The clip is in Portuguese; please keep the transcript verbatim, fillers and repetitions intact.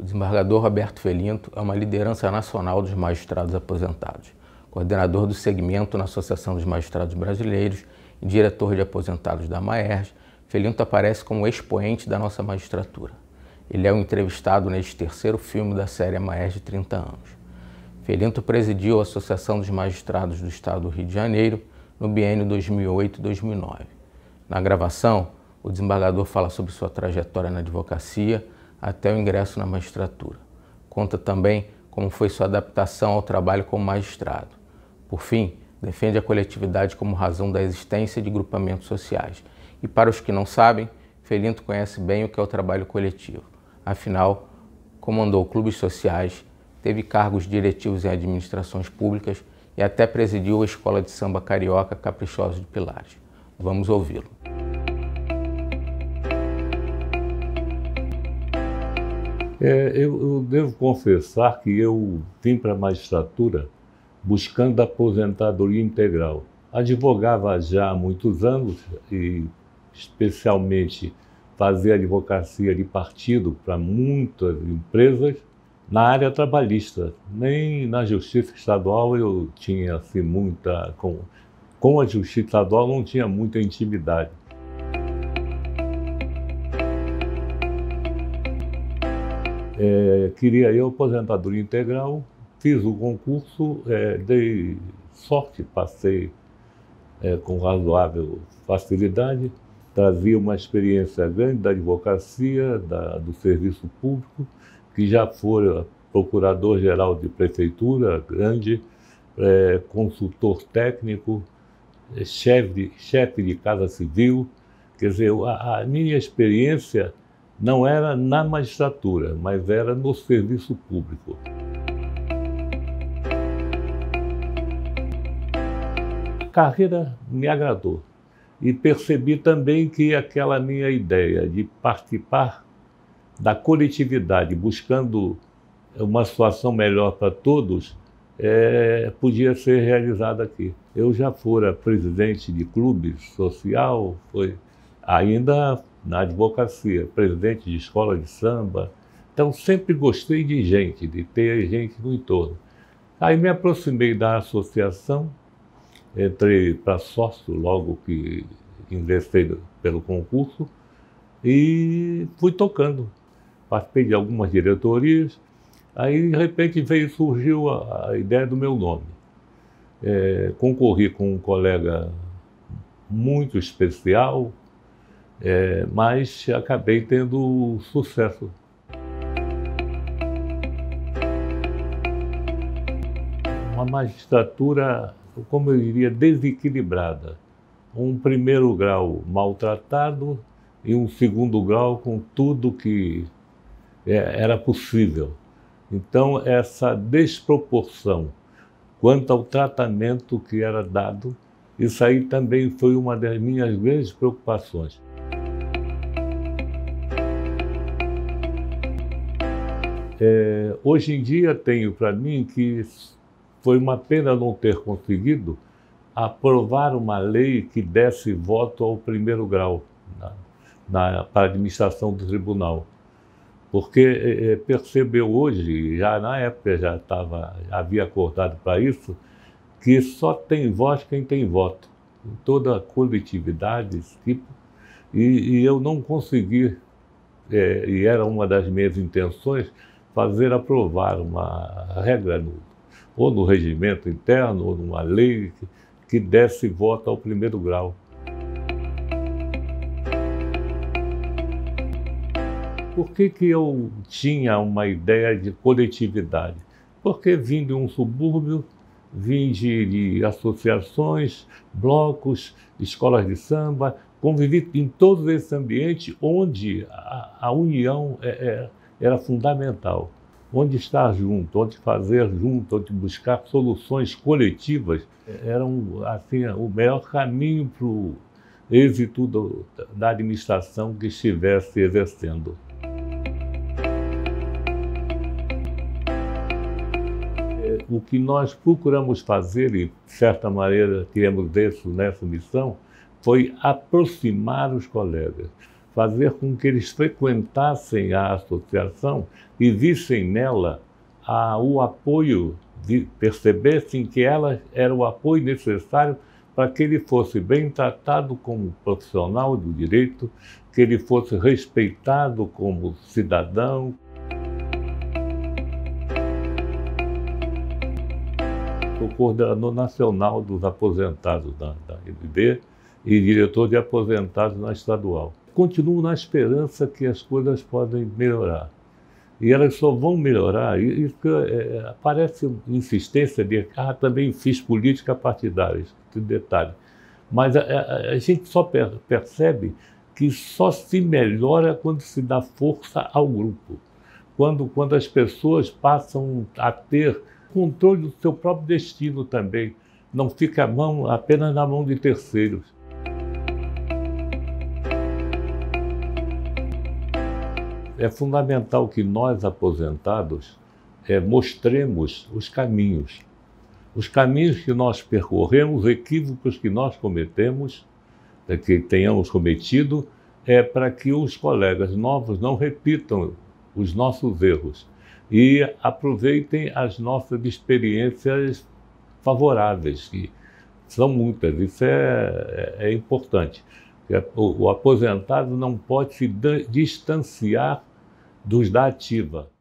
desembargador Roberto Felinto é uma liderança nacional dos magistrados aposentados, coordenador do segmento na Associação dos Magistrados Brasileiros e diretor de aposentados da Maerj. Felinto aparece como expoente da nossa magistratura. Ele é o entrevistado neste terceiro filme da série Maerj de trinta anos. Felinto presidiu a Associação dos Magistrados do Estado do Rio de Janeiro no biênio dois mil e oito a dois mil e nove. Na gravação, o desembargador fala sobre sua trajetória na advocacia até o ingresso na magistratura. Conta também como foi sua adaptação ao trabalho como magistrado. Por fim, defende a coletividade como razão da existência de grupamentos sociais. E para os que não sabem, Felinto conhece bem o que é o trabalho coletivo. Afinal, comandou clubes sociais, teve cargos diretivos em administrações públicas e até presidiu a Escola de Samba Carioca Caprichosos de Pilares. Vamos ouvi-lo. É, eu, eu devo confessar que eu vim para a magistratura buscando a aposentadoria integral. Advogava já há muitos anos e especialmente fazia advocacia de partido para muitas empresas na área trabalhista. Nem na Justiça Estadual eu tinha assim muita... Com, com a Justiça Estadual não tinha muita intimidade. É, queria eu aposentadoria integral, fiz o concurso, é, dei sorte, passei é, com razoável facilidade, trazia uma experiência grande da advocacia, da, do serviço público, que já fora procurador-geral de prefeitura grande, é, consultor técnico, é, chefe, de, chefe de casa civil. Quer dizer, a, a minha experiência não era na magistratura, mas era no serviço público. A carreira me agradou e percebi também que aquela minha ideia de participar da coletividade, buscando uma situação melhor para todos, é, podia ser realizada aqui. Eu já fora presidente de clube social, foi ainda na advocacia, presidente de escola de samba. Então sempre gostei de gente, de ter gente no entorno. Aí me aproximei da associação, entrei para sócio logo que ingressei pelo concurso e fui tocando. Participei de algumas diretorias, aí de repente veio, surgiu a, a ideia do meu nome. É, concorri com um colega muito especial, É, mas acabei tendo sucesso. Uma magistratura, como eu diria, desequilibrada. Um primeiro grau maltratado e um segundo grau com tudo que era possível. Então, essa desproporção quanto ao tratamento que era dado, isso aí também foi uma das minhas grandes preocupações. É, hoje em dia tenho para mim que foi uma pena não ter conseguido aprovar uma lei que desse voto ao primeiro grau na, na, para a administração do tribunal. Porque é, percebeu hoje, já na época já, estava, já havia acordado para isso, que só tem voz quem tem voto. Em toda a coletividade desse tipo. E, e eu não consegui, é, e era uma das minhas intenções, fazer aprovar uma regra, no, ou no regimento interno, ou numa lei que, que desse voto ao primeiro grau. Por que que eu tinha uma ideia de coletividade? Porque vim de um subúrbio, vim de, de associações, blocos, escolas de samba, convivi em todos esses ambientes onde a, a união é, é, era fundamental. Onde estar junto, onde fazer junto, onde buscar soluções coletivas, era um, assim, o melhor caminho para o êxito do, da administração que estivesse exercendo. O que nós procuramos fazer, e de certa maneira temos isso nessa missão, foi aproximar os colegas, fazer com que eles frequentassem a associação e vissem nela a, o apoio, de, percebessem que ela era o apoio necessário para que ele fosse bem tratado como profissional do direito, que ele fosse respeitado como cidadão. Sou coordenador nacional dos aposentados da, da R B e diretor de aposentados na estadual. Continuo na esperança que as coisas podem melhorar. E elas só vão melhorar, e, e é, aparece insistência de que ah, também fiz política partidária, esse detalhe. Mas a, a, a gente só per, percebe que só se melhora quando se dá força ao grupo. Quando, quando as pessoas passam a ter controle do seu próprio destino também. Não fica a mão apenas na mão de terceiros. É fundamental que nós, aposentados, é, mostremos os caminhos. Os caminhos que nós percorremos, os equívocos que nós cometemos, é, que tenhamos cometido, é para que os colegas novos não repitam os nossos erros e aproveitem as nossas experiências favoráveis, que são muitas. Isso é, é, é importante. O, o aposentado não pode se distanciar dos da ativa.